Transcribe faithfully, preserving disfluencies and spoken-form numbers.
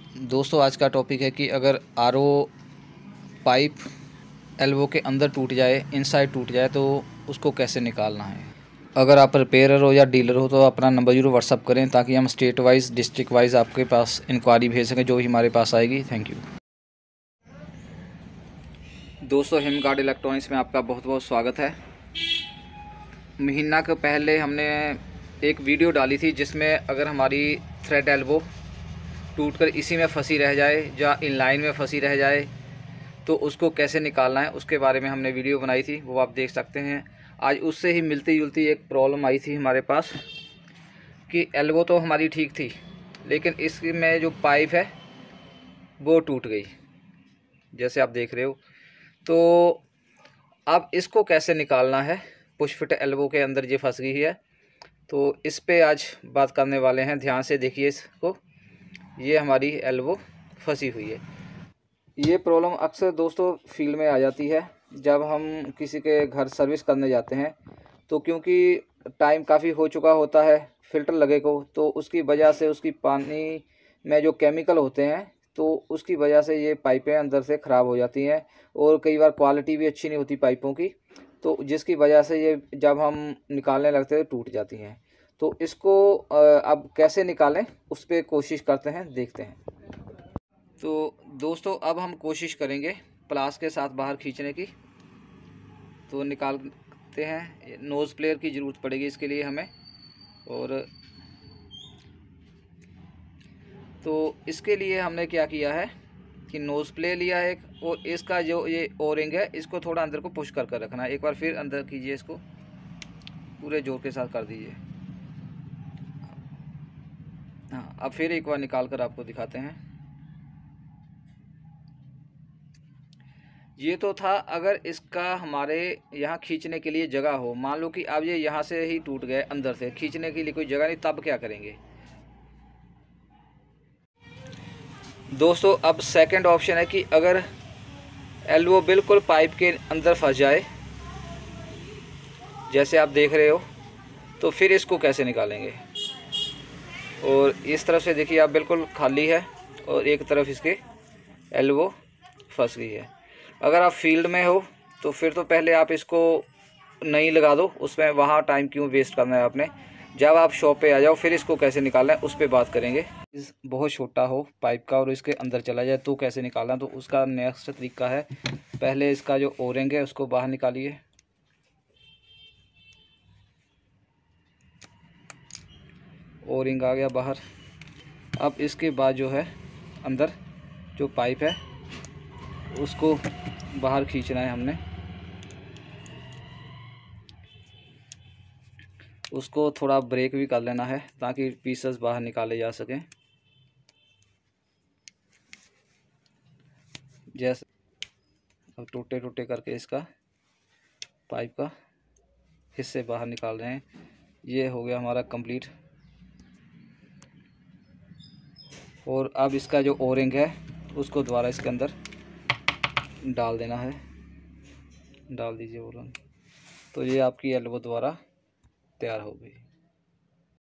दोस्तों आज का टॉपिक है कि अगर आरओ पाइप एल्बो के अंदर टूट जाए, इनसाइड टूट जाए, तो उसको कैसे निकालना है। अगर आप रिपेयरर हो या डीलर हो तो अपना नंबर जरूर व्हाट्सअप करें ताकि हम स्टेट वाइज, डिस्ट्रिक्ट वाइज आपके पास इंक्वायरी भेज सकें जो भी हमारे पास आएगी। Thank you. दोस्तों हिमगार्ड इलेक्ट्रॉनिक्स में आपका बहुत बहुत स्वागत है। महीना के पहले हमने एक वीडियो डाली थी जिसमें अगर हमारी थ्रेड एल्बो टूटकर इसी में फंसी रह जाए या इन लाइन में फंसी रह जाए तो उसको कैसे निकालना है, उसके बारे में हमने वीडियो बनाई थी, वो आप देख सकते हैं। आज उससे ही मिलती जुलती एक प्रॉब्लम आई थी हमारे पास कि एल्बो तो हमारी ठीक थी लेकिन इसमें जो पाइप है वो टूट गई, जैसे आप देख रहे हो। तो अब इसको कैसे निकालना है, पुश फिट एल्बो के अंदर ये फंस गई है, तो इस पे आज बात करने वाले हैं। ध्यान से देखिए इसको, ये हमारी एल्बो फंसी हुई है। ये प्रॉब्लम अक्सर दोस्तों फील्ड में आ जाती है जब हम किसी के घर सर्विस करने जाते हैं, तो क्योंकि टाइम काफ़ी हो चुका होता है फ़िल्टर लगे को, तो उसकी वजह से उसकी पानी में जो केमिकल होते हैं तो उसकी वजह से ये पाइपें अंदर से ख़राब हो जाती हैं और कई बार क्वालिटी भी अच्छी नहीं होती पाइपों की, तो जिसकी वजह से ये जब हम निकालने लगते हैं टूट जाती हैं। तो इसको अब कैसे निकालें उस पर कोशिश करते हैं, देखते हैं। तो दोस्तों अब हम कोशिश करेंगे प्लास के साथ बाहर खींचने की, तो निकालते हैं। नोज़ प्लेयर की ज़रूरत पड़ेगी इसके लिए हमें, और तो इसके लिए हमने क्या किया है कि नोज़ प्ले लिया है एक, और इसका जो ये ओरिंग है इसको थोड़ा अंदर को पुश कर कर रखना है। एक बार फिर अंदर कीजिए, इसको पूरे जोर के साथ कर दीजिए। हाँ, अब फिर एक बार निकाल कर आपको दिखाते हैं। ये तो था अगर इसका हमारे यहाँ खींचने के लिए जगह हो। मान लो कि अब ये यहाँ से ही टूट गए, अंदर से खींचने के लिए कोई जगह नहीं, तब क्या करेंगे दोस्तों। अब सेकंड ऑप्शन है कि अगर एल्बो बिल्कुल पाइप के अंदर फंस जाए, जैसे आप देख रहे हो, तो फिर इसको कैसे निकालेंगे। और इस तरफ से देखिए आप बिल्कुल खाली है और एक तरफ इसके एल्बो फंस गई है। अगर आप फील्ड में हो तो फिर तो पहले आप इसको नहीं लगा दो, उसमें वहाँ टाइम क्यों वेस्ट करना है आपने। जब आप शॉप पे आ जाओ फिर इसको कैसे निकालना है उस पर बात करेंगे। बहुत छोटा हो पाइप का और इसके अंदर चला जाए तो कैसे निकालना, तो उसका नेक्स्ट तरीका है, पहले इसका जो ओरिंग है उसको बाहर निकालिए। ओरिंग आ गया बाहर। अब इसके बाद जो है अंदर जो पाइप है उसको बाहर खींचना है हमने। उसको थोड़ा ब्रेक भी कर लेना है ताकि पीसेस बाहर निकाले जा सकें। जैसे अब टूटे टूटे करके इसका पाइप का हिस्से बाहर निकाल रहे हैं। ये हो गया हमारा कंप्लीट। और अब इसका जो ओरिंग है उसको दोबारा इसके अंदर डाल देना है। डाल दीजिए ओरिंग, तो ये आपकी एल्बो दोबारा तैयार हो गई।